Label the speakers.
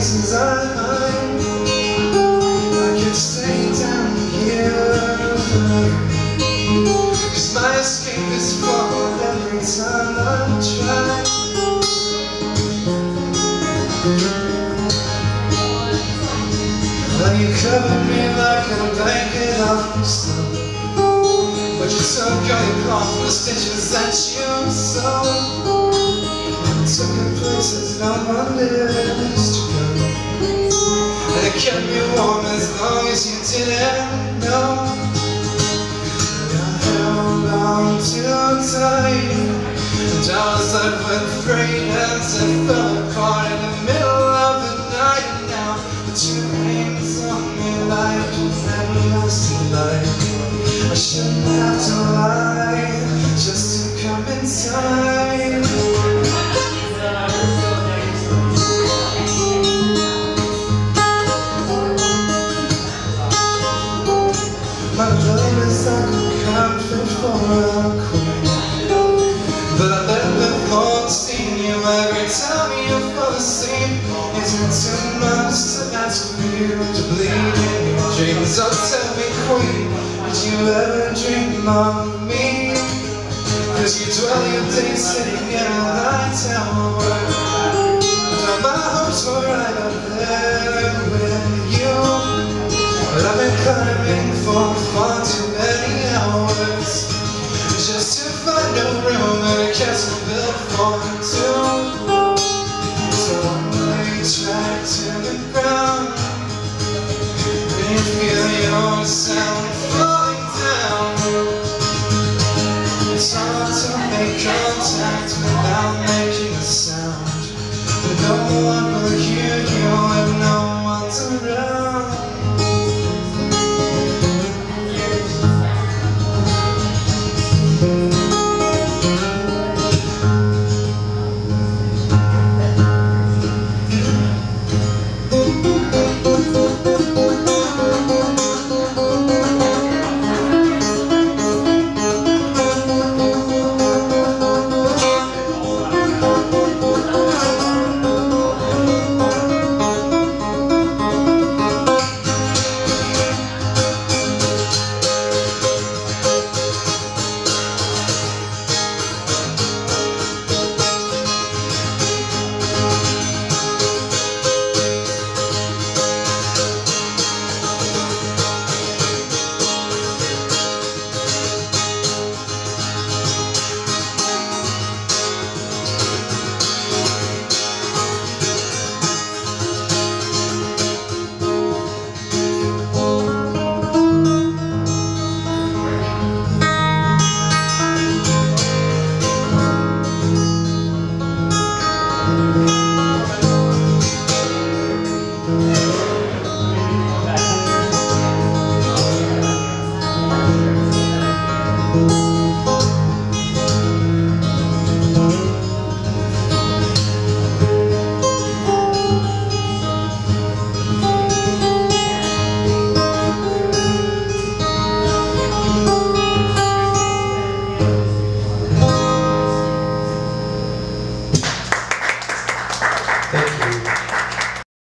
Speaker 1: places I hide. I could stay down here forever, 'cause my escape is flawed every time I try. Well, you covered me like a blanket of snow, but you took all your cloth for the stitches that you sewed. Took me places no one lives to go, and it kept me warm as long as you didn't know. And I held on too tight, and I was left with frayed hands that fell apart in the middle of the night. And now the two hangs on me like an everlasting light. I shouldn't have to lie just to come inside. My love is like a comfort for a queen, but I let the thoughts sting you every time you fall asleep. Is it too much to ask for you to bleed in your dreams? Oh, tell me, queen, did you ever dream of me? 'Cause you dwell your days sitting in a light tower, and all my hopes were right up there with you. But I've been climbing for far too many hours just to find a room in a castle built for two. So one way track to the ground, and you feel your sound